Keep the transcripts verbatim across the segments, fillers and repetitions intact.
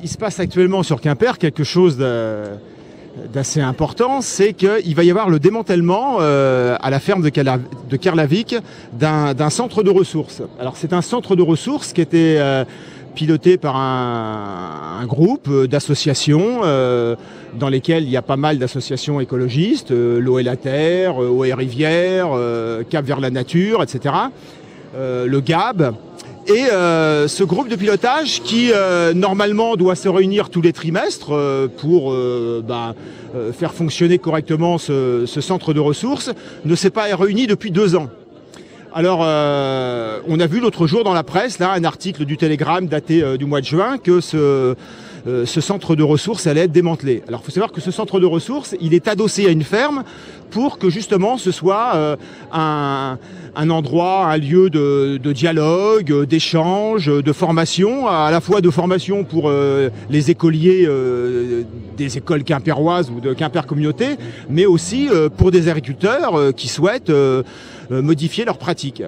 il se passe actuellement sur Quimper quelque chose d'assez important, c'est qu'il va y avoir le démantèlement euh, à la ferme de, Cala, de Kerlavik d'un centre de ressources. Alors c'est un centre de ressources qui était euh, piloté par un, un groupe d'associations euh, dans lesquelles il y a pas mal d'associations écologistes, euh, l'eau et la terre, euh, eau et rivière, euh, Cap vers la nature, et cetera. Euh, le G A B. Et euh, ce groupe de pilotage qui euh, normalement doit se réunir tous les trimestres euh, pour euh, bah, euh, faire fonctionner correctement ce, ce centre de ressources ne s'est pas réuni depuis deux ans. Alors euh, on a vu l'autre jour dans la presse là un article du Télégramme daté euh, du mois de juin que ce, euh, ce centre de ressources allait être démantelé. Alors il faut savoir que ce centre de ressources il est adossé à une ferme pour que justement ce soit euh, un, un endroit, un lieu de, de dialogue, d'échange, de formation, à la fois de formation pour euh, les écoliers euh, des écoles quimpéroises ou de Quimper Communauté, mais aussi euh, pour des agriculteurs euh, qui souhaitent euh, modifier leurs pratiques.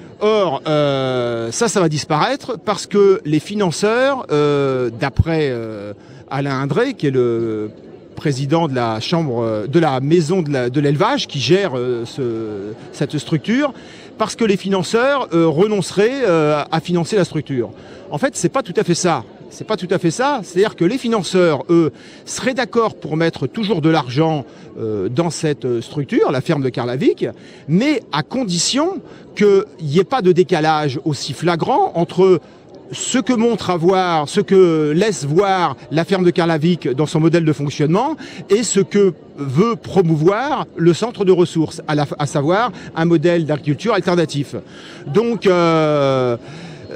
Or, euh, ça, ça va disparaître parce que les financeurs, euh, d'après euh, Alain Indré, qui est le président de la chambre, de la maison de l'élevage qui gère euh, ce, cette structure, parce que les financeurs euh, renonceraient euh, à financer la structure. En fait, c'est pas tout à fait ça. C'est pas tout à fait ça. C'est-à-dire que les financeurs, eux, seraient d'accord pour mettre toujours de l'argent euh, dans cette structure, la ferme de Kerlavik, mais à condition qu'il n'y ait pas de décalage aussi flagrant entre ce que montre à voir, ce que laisse voir la ferme de Kerlavik dans son modèle de fonctionnement et ce que veut promouvoir le centre de ressources, à, la, à savoir un modèle d'agriculture alternatif. Donc, euh, euh,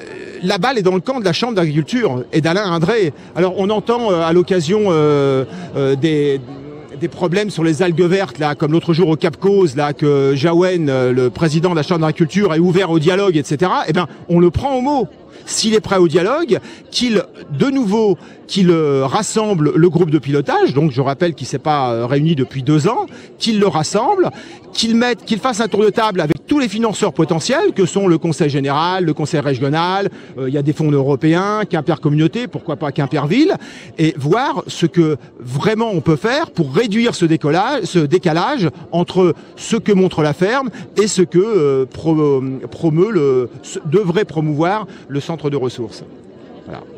la balle est dans le camp de la Chambre d'agriculture et d'Alain Indré. Alors, on entend euh, à l'occasion euh, euh, des... des problèmes sur les algues vertes, là, comme l'autre jour au Cap Cause, là, que Jaouen, le président de la Chambre d'agriculture, est ouvert au dialogue, et cetera. Eh bien, on le prend au mot. S'il est prêt au dialogue, qu'il, de nouveau, qu'il rassemble le groupe de pilotage, donc je rappelle qu'il ne s'est pas réuni depuis deux ans, qu'il le rassemble, qu'il mette, qu'il fasse un tour de table avec tous les financeurs potentiels, que sont le Conseil général, le Conseil régional, euh, il y a des fonds européens, Quimper Communauté, pourquoi pas Quimperville, et voir ce que vraiment on peut faire pour réduire ce décollage, ce décalage entre ce que montre la ferme et ce que euh, pro, promeut le, devrait promouvoir le centre de ressources. Voilà.